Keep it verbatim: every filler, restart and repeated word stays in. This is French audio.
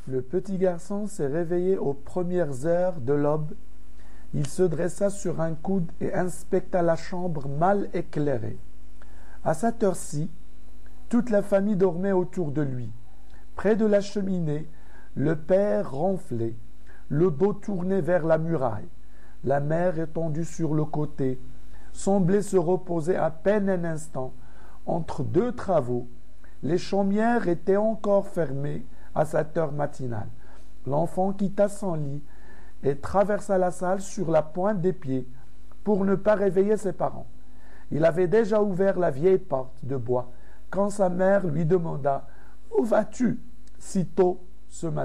Le petit garçon s'est réveillé aux premières heures de l'aube. Il se dressa sur un coude et inspecta la chambre mal éclairée. À cette heure-ci, toute la famille dormait autour de lui. Près de la cheminée, le père ronflait, le dos tourné vers la muraille. La mère, étendue sur le côté, semblait se reposer à peine un instant entre deux travaux. Les chaumières étaient encore fermées à cette heure matinale. L'enfant quitta son lit et traversa la salle sur la pointe des pieds pour ne pas réveiller ses parents. Il avait déjà ouvert la vieille porte de bois quand sa mère lui demanda « Où vas-tu si tôt ce matin ?»